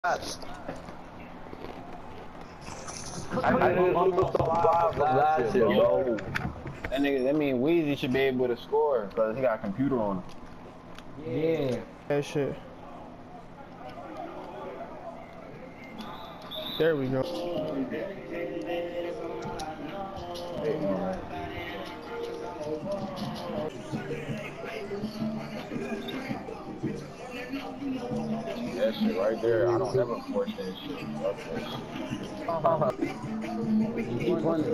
I just looked up live from last year, bro. That mean Weezy should be able to score because he got a computer on him. Yeah. That shit. There we go. That shit right there, I don't ever force that shit. Keep running.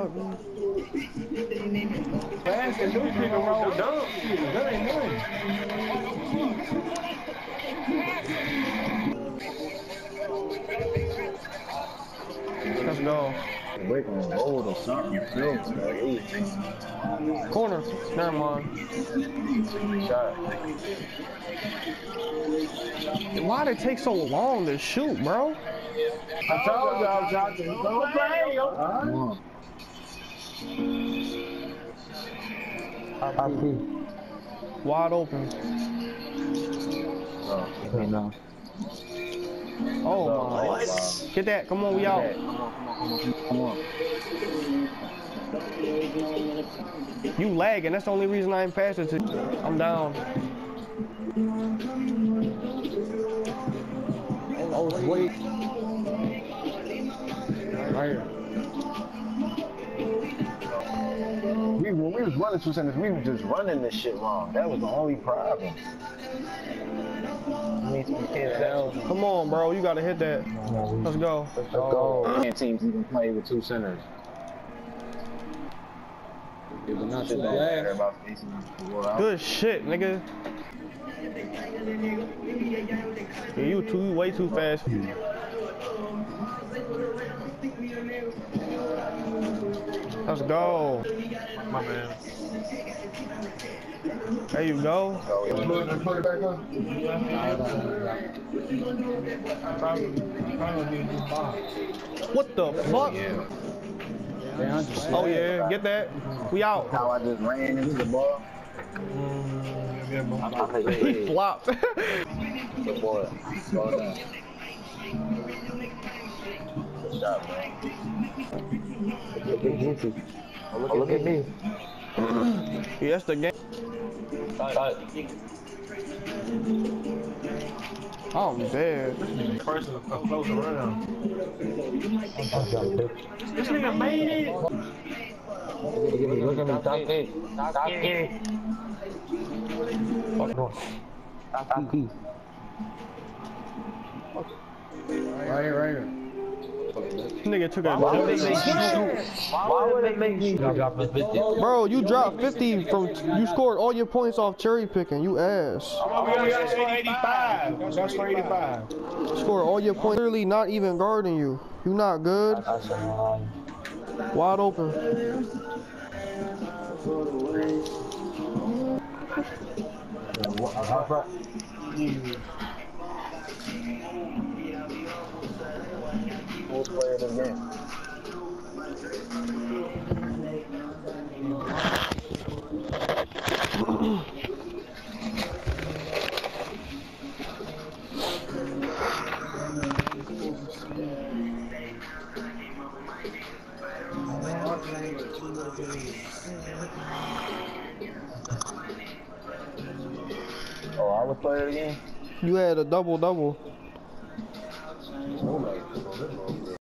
Fast and new pick and roll dump. That ain't nothing. Let's go. Break on road or something. Corner. Never mind. Shot. Why they take so long to shoot, bro? I told y'all, Johnson, don't play. Wide open. Oh my. What? Get that. Come on, we out. Come on. You lagging. That's the only reason I ain't passed it to you. I'm down. Oh, wait. Right. When we was running 2 seconds, we were just running this shit wrong. That was the only problem. Come on, bro. You gotta hit that. Let's go. Let's go. Can't teams even play with 2 centers. Good shit, nigga. Yeah, you way too fast. Let's go. My man. There you go. What the fuck? Oh yeah, get that. We out. How I just ran into the ball. He flopped. Good boy. Go down. Good shot, man. Look at me. Yeah, that's the game. Oh, I'm dead. First, a close around. This nigga made it. Look at me, stop it. Stop it. Stop it. Right here. Nigga took a Why would it make me drop 50? Bro, you dropped 50 from, you scored all your points off cherry picking, you ass. We got 85. That's for 85. Scored all your points, literally not even guarding you. You not good. Wide open. Most player of the game. Oh, I was player again? You had a double-double.